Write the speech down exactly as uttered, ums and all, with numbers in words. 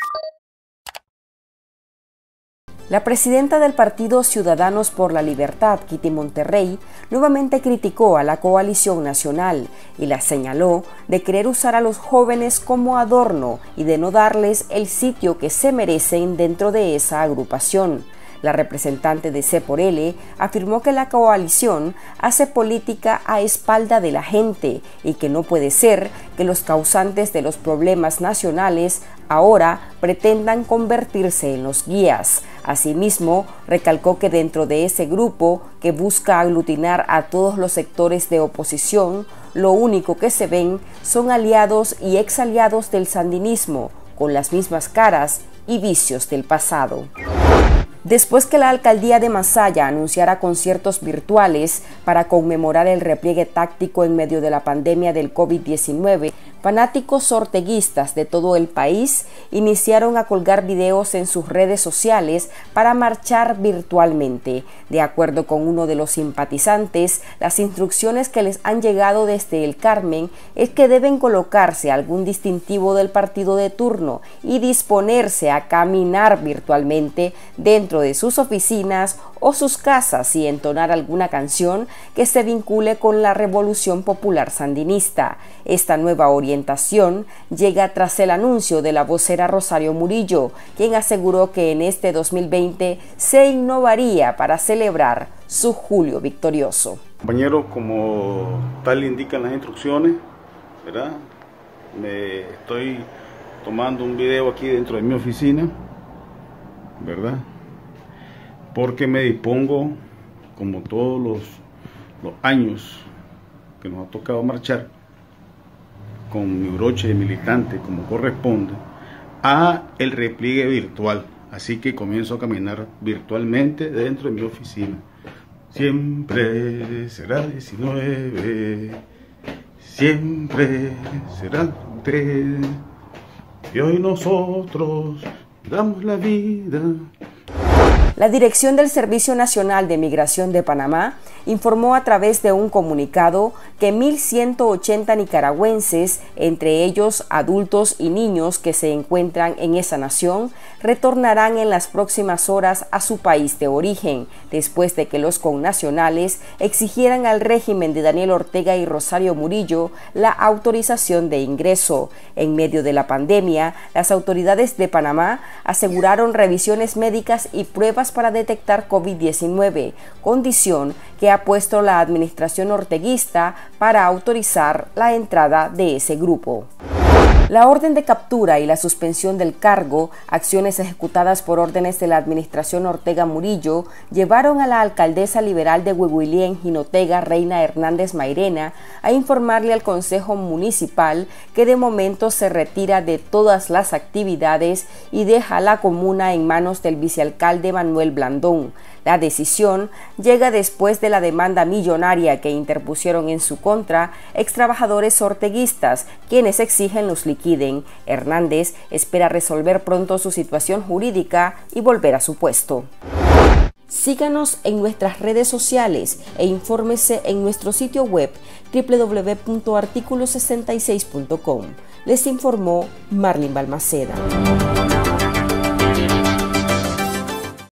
La presidenta del partido Ciudadanos por la Libertad, Kitty Monterrey, nuevamente criticó a la coalición nacional y la señaló de querer usar a los jóvenes como adorno y de no darles el sitio que se merecen dentro de esa agrupación. La representante de C por L afirmó que la coalición hace política a espalda de la gente y que no puede ser que los causantes de los problemas nacionales ahora pretendan convertirse en los guías. Asimismo, recalcó que dentro de ese grupo que busca aglutinar a todos los sectores de oposición, lo único que se ven son aliados y exaliados del sandinismo, con las mismas caras y vicios del pasado. Después que la alcaldía de Masaya anunciara conciertos virtuales para conmemorar el repliegue táctico en medio de la pandemia del COVID diecinueve, fanáticos orteguistas de todo el país iniciaron a colgar videos en sus redes sociales para marchar virtualmente. De acuerdo con uno de los simpatizantes, las instrucciones que les han llegado desde el Carmen es que deben colocarse algún distintivo del partido de turno y disponerse a caminar virtualmente dentro de sus oficinas o sus casas y entonar alguna canción que se vincule con la Revolución Popular Sandinista. Esta nueva orientación llega tras el anuncio de la vocera Rosario Murillo, quien aseguró que en este dos mil veinte se innovaría para celebrar su Julio Victorioso. Compañeros, como tal indican las instrucciones, ¿verdad? Me estoy tomando un video aquí dentro de mi oficina, ¿verdad? Porque me dispongo, como todos los, los años que nos ha tocado marchar, con mi broche de militante como corresponde, a el repliegue virtual. Así que comienzo a caminar virtualmente dentro de mi oficina. Siempre será diecinueve, siempre será tres, y hoy nosotros damos la vida. La Dirección del Servicio Nacional de Migración de Panamá informó a través de un comunicado que mil ciento ochenta nicaragüenses, entre ellos adultos y niños que se encuentran en esa nación, retornarán en las próximas horas a su país de origen, después de que los connacionales exigieran al régimen de Daniel Ortega y Rosario Murillo la autorización de ingreso. En medio de la pandemia, las autoridades de Panamá aseguraron revisiones médicas y pruebas para detectar COVID diecinueve, condición que ha puesto la administración orteguista para autorizar la entrada de ese grupo. La orden de captura y la suspensión del cargo, acciones ejecutadas por órdenes de la administración Ortega Murillo, llevaron a la alcaldesa liberal de Huehuilén, Jinotega, Reina Hernández Mairena, a informarle al Consejo Municipal que de momento se retira de todas las actividades y deja la comuna en manos del vicealcalde Manuel Blandón. La decisión llega después de la demanda millonaria que interpusieron en su contra extrabajadores orteguistas, quienes exigen los liquiden. Hernández espera resolver pronto su situación jurídica y volver a su puesto. Síganos en nuestras redes sociales e infórmese en nuestro sitio web doble u doble u doble u punto artículo sesenta y seis punto com. Les informó Marlene Balmaceda.